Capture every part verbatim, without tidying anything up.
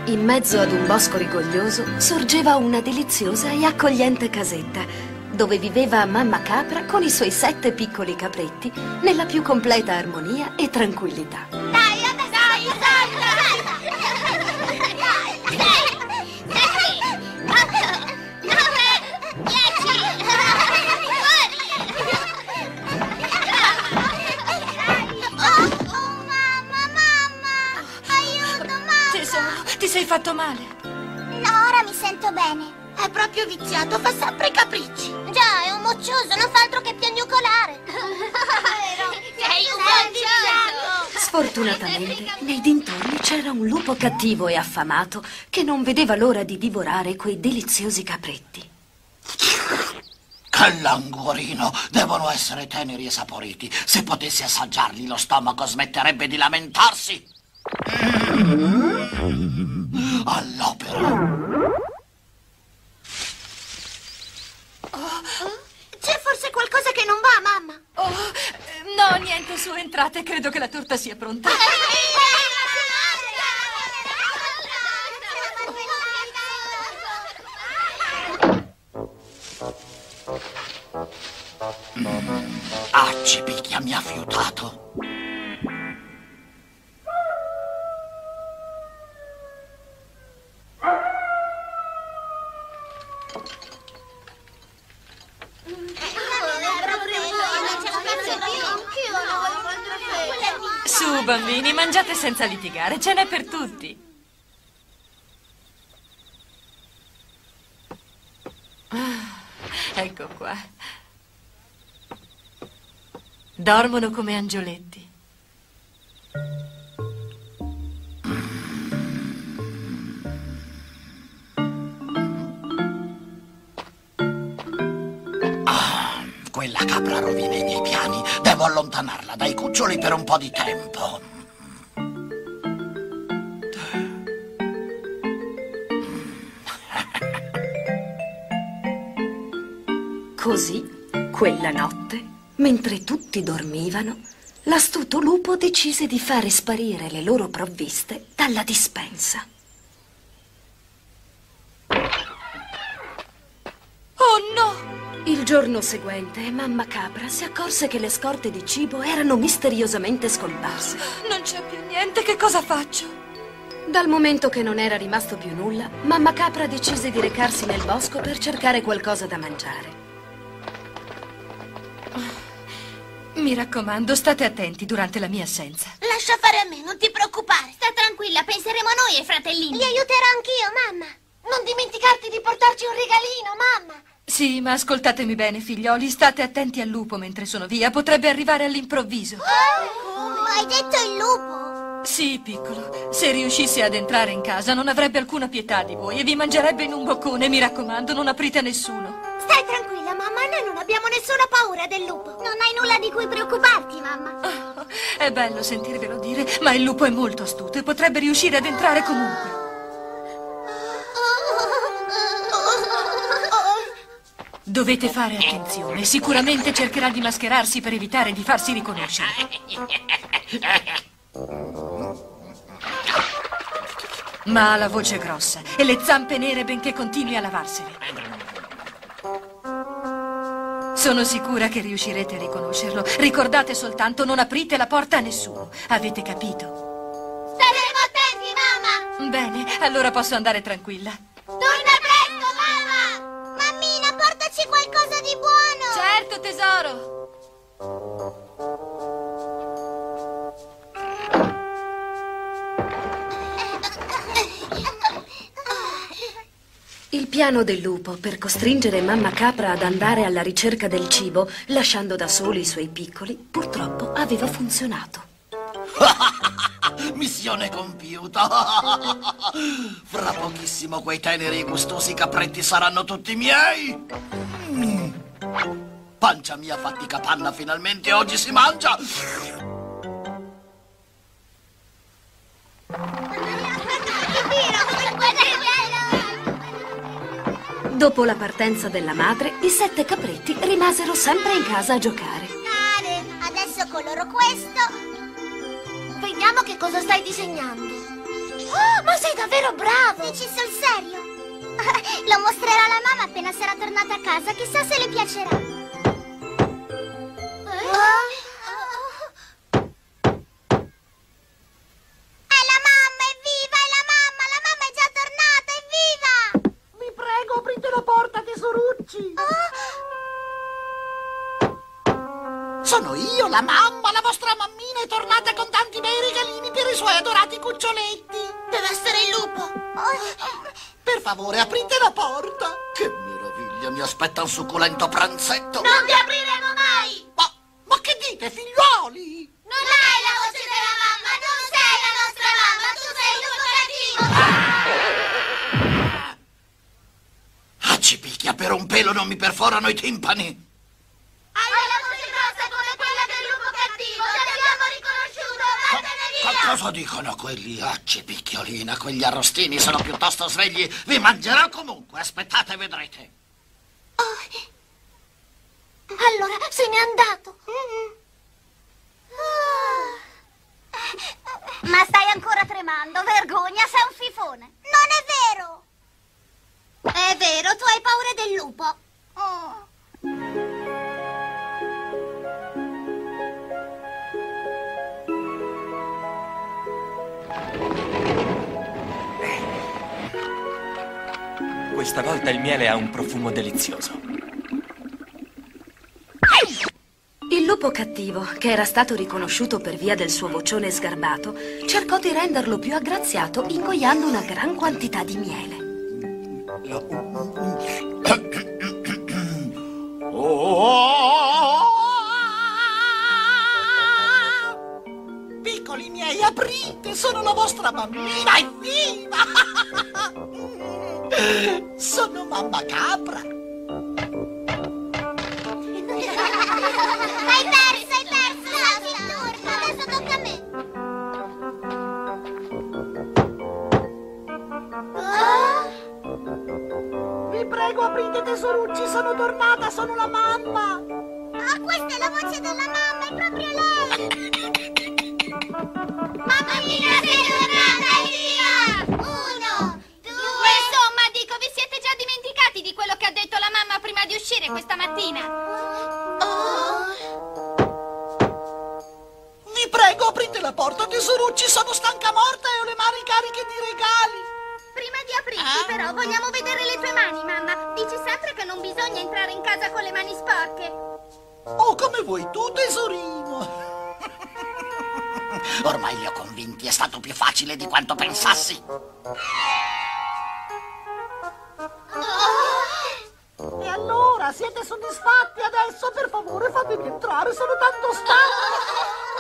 In mezzo ad un bosco rigoglioso sorgeva una deliziosa e accogliente casetta, dove viveva mamma capra con i suoi sette piccoli capretti nella più completa armonia e tranquillità. Dai, adesso dai, salta! sei, otto, nove, dieci! Oh, oh, mamma, mamma! Aiuto, mamma! Tesoro, ti sei fatto male? No, ora mi sento bene. È proprio viziato, fa sempre i capricci. Già, è un moccioso, non fa altro che piagnucolare. Sei un moccioso! Sfortunatamente, nei dintorni c'era un lupo cattivo e affamato che non vedeva l'ora di divorare quei deliziosi capretti. Che languorino! Devono essere teneri e saporiti. Se potessi assaggiarli, lo stomaco smetterebbe di lamentarsi. All'opera. C'è forse qualcosa che non va, mamma? Oh, no, niente, su, entrate. Credo che la torta sia pronta. Acci, picchia, mi ha fiutato. Su, bambini, mangiate senza litigare, ce n'è per tutti. Ah, ecco qua. Dormono come angioletti. Quella capra rovina i miei piani. Devo allontanarla dai cuccioli per un po' di tempo. Così, quella notte, mentre tutti dormivano, l'astuto lupo decise di fare sparire le loro provviste dalla dispensa. Oh no! Il giorno seguente, mamma capra si accorse che le scorte di cibo erano misteriosamente scomparse. Non c'è più niente, che cosa faccio? Dal momento che non era rimasto più nulla, mamma capra decise di recarsi nel bosco per cercare qualcosa da mangiare. Mi raccomando, state attenti durante la mia assenza. Lascia fare a me, non ti preoccupare. Sta tranquilla, penseremo a noi ai fratellini. Li aiuterò anch'io, mamma. Non dimenticarti di portarci un regalino, mamma. Sì, ma ascoltatemi bene, figlioli, state attenti al lupo mentre sono via, potrebbe arrivare all'improvviso. Oh, hai detto il lupo? Sì, piccolo, se riuscisse ad entrare in casa non avrebbe alcuna pietà di voi e vi mangerebbe in un boccone, mi raccomando, non aprite a nessuno. Stai tranquilla, mamma, noi non abbiamo nessuna paura del lupo. Non hai nulla di cui preoccuparti, mamma. Oh, è bello sentirvelo dire, ma il lupo è molto astuto e potrebbe riuscire ad entrare comunque. Dovete fare attenzione, sicuramente cercherà di mascherarsi per evitare di farsi riconoscere. Ma ha la voce grossa e le zampe nere benché continui a lavarsele. Sono sicura che riuscirete a riconoscerlo. Ricordate soltanto, non aprite la porta a nessuno. Avete capito? Staremo attenti, mamma! Bene, allora posso andare tranquilla. Torna presto, mamma! Mammina, portaci qualcosa di buono! Certo, tesoro! Il piano del lupo per costringere mamma capra ad andare alla ricerca del cibo, lasciando da soli i suoi piccoli, purtroppo aveva funzionato. Missione compiuta. Fra pochissimo quei teneri e gustosi capretti saranno tutti miei. Mm. Pancia mia fatica panna, finalmente oggi si mangia. Dopo la partenza della madre, i sette capretti rimasero sempre in casa a giocare. Adesso coloro questo. Vediamo che cosa stai disegnando. Oh, ma sei davvero bravo! Dici sul serio? Lo mostrerò alla mamma appena sarà tornata a casa. Chissà se le piacerà. Oh. È la mamma, evviva! È la mamma! La mamma è già tornata, evviva! Vi prego, aprite la porta, tesorucci! Oh. Sono io, la mamma, la vostra mammina è tornata con tanti bei regalini per i suoi adorati cuccioletti. Deve essere il lupo. Oh. Per favore, aprite la porta. Che meraviglia, mi aspetta un succulento pranzetto. Non ti apriremo mai! Ma, ma che dite, figliuoli? Non hai la voce della mamma, non sei la nostra mamma, tu sei il lupo cattivo! Ah, ci picchia, per un pelo non mi perforano i timpani. Hai la voce grossa come quella del lupo cattivo, ti abbiamo riconosciuto, vattene via! Co- cosa dicono quelli? Acci picchiolina, quegli arrostini sono piuttosto svegli. Vi mangerò comunque, aspettate e vedrete. Oh. Allora, se n'è andato. Ma stai ancora tremando, vergogna, sei un fifone. Non è vero! È vero, tu hai paura del lupo. Oh. Questa volta il miele ha un profumo delizioso. Il lupo cattivo, che era stato riconosciuto per via del suo vocione sgarbato, cercò di renderlo più aggraziato ingoiando una gran quantità di miele. Piccoli miei, aprite, sono la vostra mammina, evviva! Sono mamma capra. Hai perso, hai perso, salvi il turno, adesso tocca a me. Oh. Vi prego, aprite, tesorucci, sono tornata, sono la mamma! Ah, questa è la voce della mamma, è proprio lei! Mamma mia, sei tornata, evviva! Uno, due... Insomma, dico, vi siete già dimenticati di quello che ha detto la mamma prima di uscire questa mattina? Oh... Vi prego, aprite la porta, tesorucci, sono stanca morta e ho le mani cariche di regali. Prima di aprirti, però, vogliamo vedere le tue mani, mamma. Dici sempre che non bisogna entrare in casa con le mani sporche. Oh, come vuoi tu, tesorino. Ormai li ho convinti, è stato più facile di quanto pensassi. Oh. E allora, siete soddisfatti adesso? Per favore, fatemi entrare, sono tanto stanca!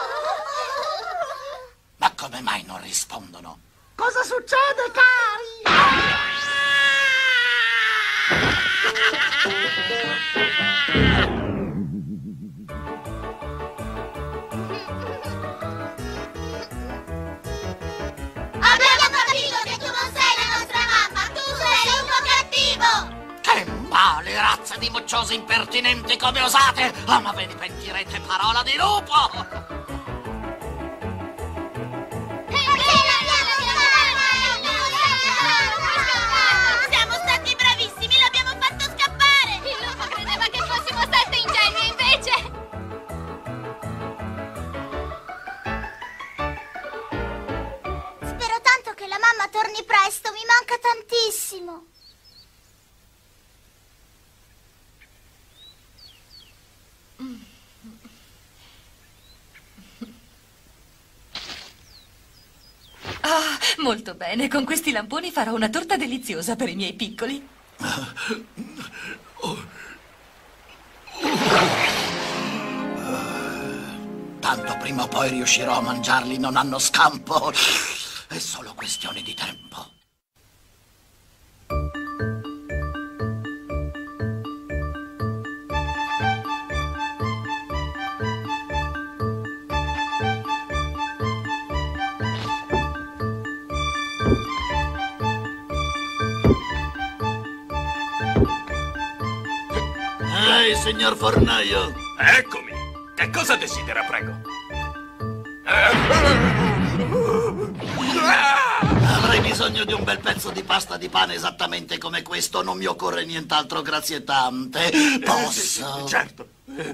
Ma come mai non rispondono? Cosa succede, cari? Abbiamo capito che tu non sei la nostra mamma, tu sei un po' cattivo! Che male, razza di mocciosi impertinenti, come osate! Ah, ma ve ne pentirete, parola di lupo! Siamo stati bravissimi, l'abbiamo fatto scappare! Il lupo credeva che fossimo stati ingenui, invece! Spero tanto che la mamma torni presto, mi manca tantissimo! Ah, molto bene. Con questi lamponi farò una torta deliziosa per i miei piccoli. Tanto prima o poi riuscirò a mangiarli, non hanno scampo. È solo questione di tempo. Ehi, signor fornaio! Eccomi! Che cosa desidera, prego? bisogno di un bel pezzo di pasta di pane esattamente come questo. Non mi occorre nient'altro, grazie tante. Posso? Eh, sì, sì, certo.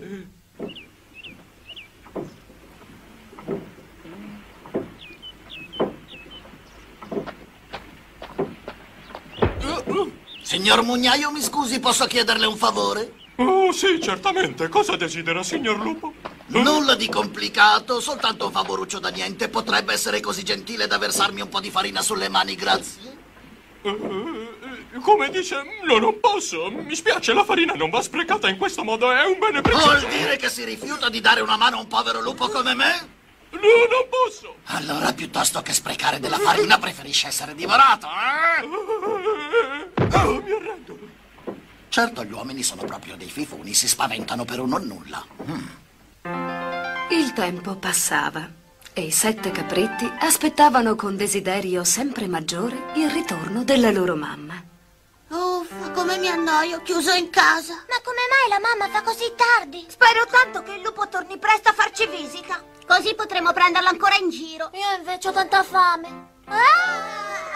Signor Mugnaio, mi scusi, posso chiederle un favore? Oh, sì, certamente. Cosa desidera, signor Lupo? Nulla di complicato, soltanto un favoruccio da niente. Potrebbe essere così gentile da versarmi un po' di farina sulle mani, grazie? Uh, come dice, no, non posso. Mi spiace, la farina non va sprecata in questo modo, è un bene prezioso. Vuol dire che si rifiuta di dare una mano a un povero lupo come me? No, non posso. Allora, piuttosto che sprecare della farina, preferisce essere divorato, eh? Oh, mi arrendo. Certo, gli uomini sono proprio dei fifuni, si spaventano per un nonnulla. Mm. Il tempo passava e i sette capretti aspettavano con desiderio sempre maggiore il ritorno della loro mamma. Uffa, come mi annoio, chiuso in casa. Ma come mai la mamma fa così tardi? Spero tanto che il lupo torni presto a farci visita. Così potremo prenderlo ancora in giro. Io invece ho tanta fame. Ah!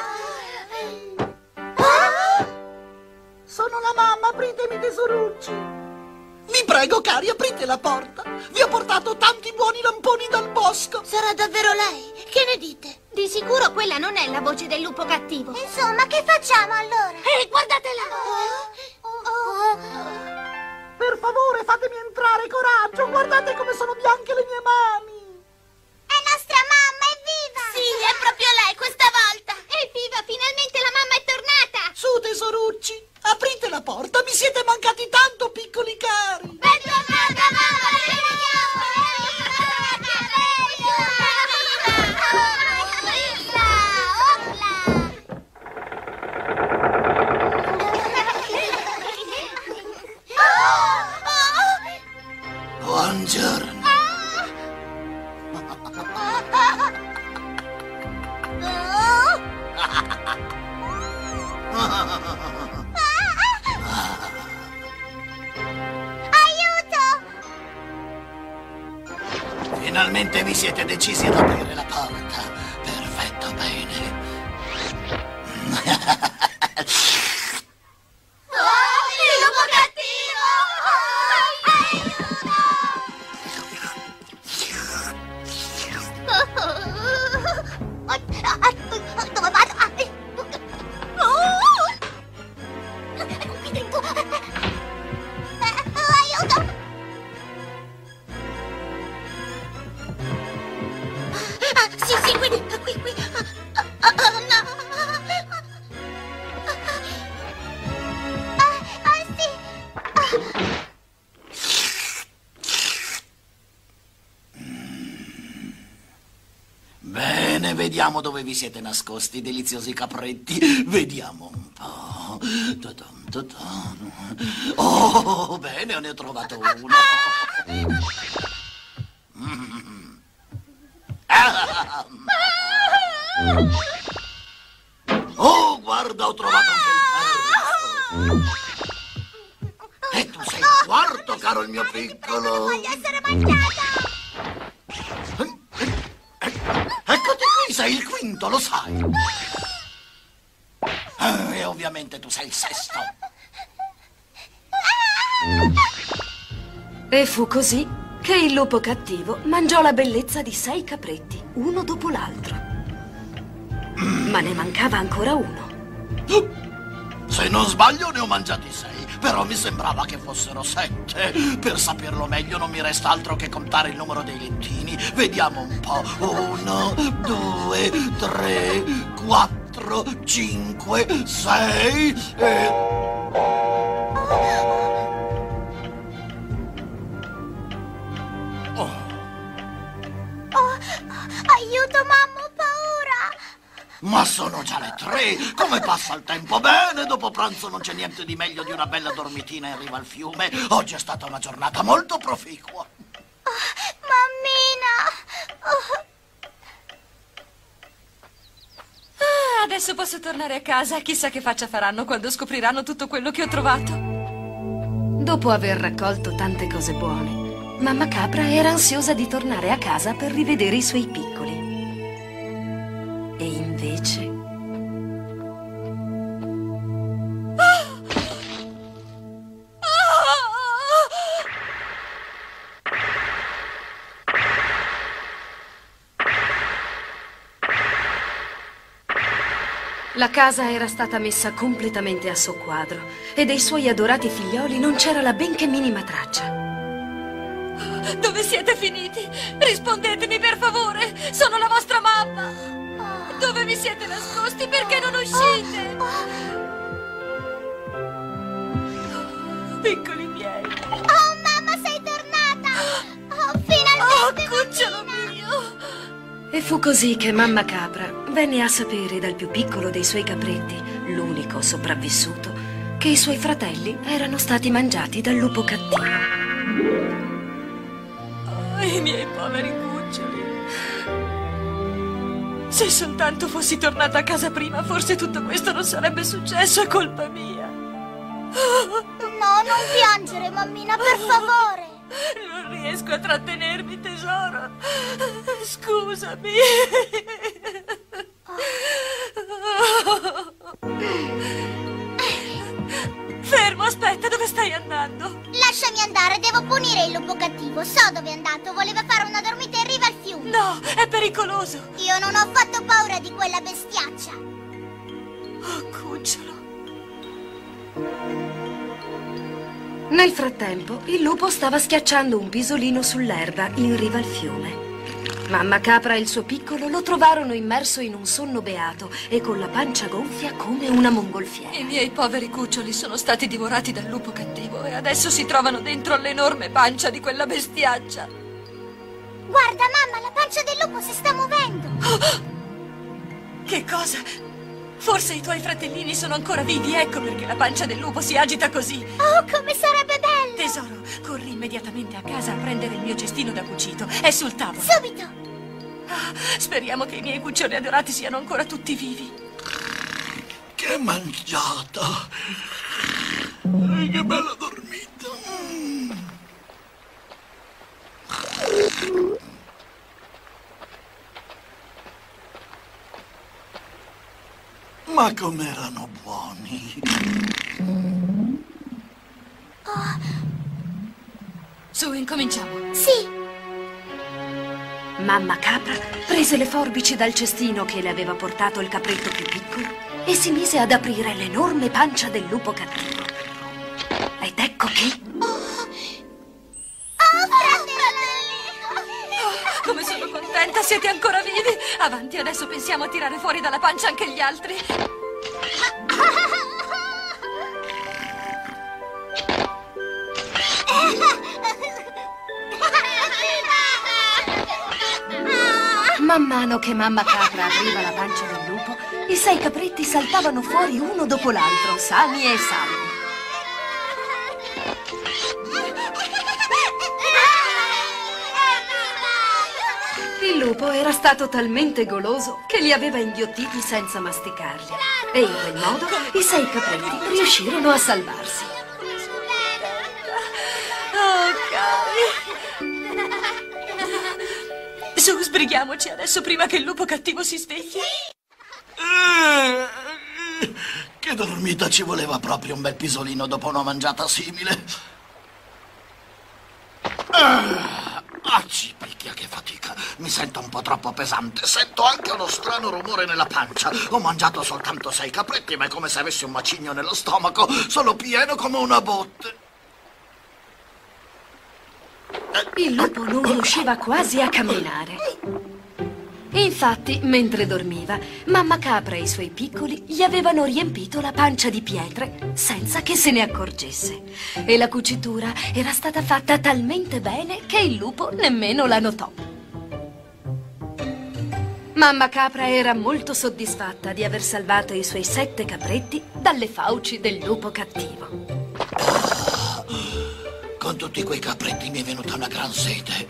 Ah! Sono la mamma, apritemi, tesorucci. Vi prego, cari, aprite la porta. Vi ho portato tanti buoni lamponi dal bosco. Sarà davvero lei? Che ne dite? Di sicuro quella non è la voce del lupo cattivo. Insomma, che facciamo allora? Ehi, guardatela! Oh, oh. Per favore, fatemi entrare, coraggio. Guardate come sono bianche le mie mani. È nostra mamma, evviva! Sì, è proprio lei questa volta. Evviva, finalmente la mamma è tornata. Su, tesorucci, aprite la porta. Mi siete mancati tanto, piccoli cari. Bentornata, mamma! Ti vediamo! Buongiorno. Finalmente vi siete decisi ad aprire la porta. Perfetto, bene. Oh, il lupo cattivo! Aiuto! Dove vado? Qui dentro! Aiuto! Sì, sì, qui, qui, qui. Ah, ah, ah, no. Ah, ah, sì. Ah. Bene, vediamo dove vi siete nascosti, deliziosi capretti. Vediamo un po'. Ta-dam, ta-dam. Oh, bene, ne ho trovato uno. Mm. Ah. Oh, guarda, ho trovato anche il terzo. E tu sei il quarto, caro il mio piccolo. Voglio essere mangiata. Eccoti qui, sei il quinto, lo sai. E ovviamente tu sei il sesto. E fu così che il lupo cattivo mangiò la bellezza di sei capretti, uno dopo l'altro. Ma ne mancava ancora uno. Se non sbaglio ne ho mangiati sei, però mi sembrava che fossero sette. Per saperlo meglio non mi resta altro che contare il numero dei lettini. Vediamo un po'. Uno, due, tre, quattro, cinque, sei e... Aiuto, mamma, ho paura! Ma sono già le tre! Come passa il tempo? Bene, dopo pranzo non c'è niente di meglio di una bella dormitina in riva al fiume. Oggi è stata una giornata molto proficua. Oh, mammina! Oh. Ah, adesso posso tornare a casa. Chissà che faccia faranno quando scopriranno tutto quello che ho trovato. Dopo aver raccolto tante cose buone, mamma capra era ansiosa di tornare a casa per rivedere i suoi piccoli. E invece... La casa era stata messa completamente a soqquadro e dei suoi adorati figlioli non c'era la benché minima traccia. Dove siete finiti? Rispondetemi, per favore! Sono la vostra mamma! Dove vi siete nascosti? Perché non uscite? Piccoli miei! Oh, mamma, sei tornata! Oh, finalmente! Oh, cucciolo mio! E fu così che mamma capra venne a sapere dal più piccolo dei suoi capretti, l'unico sopravvissuto, che i suoi fratelli erano stati mangiati dal lupo cattivo. Oh, i miei poveri cuccioli. Se soltanto fossi tornata a casa prima, forse tutto questo non sarebbe successo, è colpa mia. No, non piangere, mammina, per favore. Non riesco a trattenermi, tesoro. Scusami. Fermo, aspetta, dove stai andando? Lasciami andare, devo punire il lupo cattivo. So dove è andato, voleva fare una dormita in riva al fiume. No, è pericoloso. Io non ho fatto paura di quella bestiaccia. Oh, cucciolo. Nel frattempo, il lupo stava schiacciando un pisolino sull'erba in riva al fiume. Mamma capra e il suo piccolo lo trovarono immerso in un sonno beato e con la pancia gonfia come una mongolfiera. I miei poveri cuccioli sono stati divorati dal lupo cattivo e adesso si trovano dentro l'enorme pancia di quella bestiaccia. Guarda, mamma, la pancia del lupo si sta muovendo. Oh, che cosa? Forse i tuoi fratellini sono ancora vivi, ecco perché la pancia del lupo si agita così. Oh, come sarebbe bello! Tesoro, corri immediatamente a casa a prendere il mio cestino da cucito. È sul tavolo. Subito! Ah, speriamo che i miei cuccioli adorati siano ancora tutti vivi. Che mangiata! Eh, che bella dormita! Mm. Ma com'erano buoni! Oh. Su, incominciamo. Sì! Mamma capra prese le forbici dal cestino che le aveva portato il capretto più piccolo e si mise ad aprire l'enorme pancia del lupo cattivo. Ed ecco che... Oh, fratelli! Oh, come sono contenta, siete ancora vivi. Avanti, adesso pensiamo a tirare fuori dalla pancia anche gli altri. Man mano che mamma capra apriva la pancia del lupo, i sei capretti saltavano fuori uno dopo l'altro, sani e salvi. Il lupo era stato talmente goloso che li aveva inghiottiti senza masticarli. E in quel modo i sei capretti riuscirono a salvarsi. Oh, cari. Su, sbrighiamoci adesso prima che il lupo cattivo si svegli. Eh, che dormita, ci voleva proprio un bel pisolino dopo una mangiata simile. Ah, acci, picchia, che fatica. Mi sento un po' troppo pesante. Sento anche uno strano rumore nella pancia. Ho mangiato soltanto sei capretti, ma è come se avessi un macigno nello stomaco. Sono pieno come una botte. Il lupo non riusciva quasi a camminare. Infatti, mentre dormiva, mamma capra e i suoi piccoli gli avevano riempito la pancia di pietre senza che se ne accorgesse. E la cucitura era stata fatta talmente bene che il lupo nemmeno la notò. Mamma capra era molto soddisfatta di aver salvato i suoi sette capretti dalle fauci del lupo cattivo. Con tutti quei capretti mi è venuta una gran sete.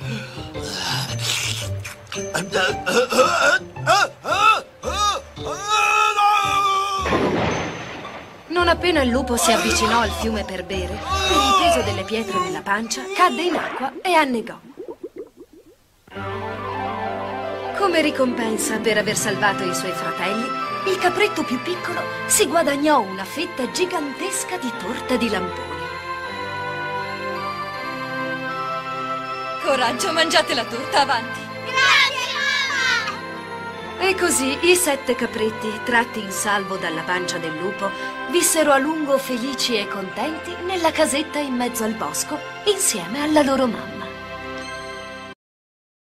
Non appena il lupo si avvicinò al fiume per bere, per il peso delle pietre nella pancia, cadde in acqua e annegò. Come ricompensa per aver salvato i suoi fratelli, il capretto più piccolo si guadagnò una fetta gigantesca di torta di lamponi. Coraggio, mangiate la torta, avanti. Grazie, mamma! E così i sette capretti, tratti in salvo dalla pancia del lupo, vissero a lungo felici e contenti nella casetta in mezzo al bosco, insieme alla loro mamma.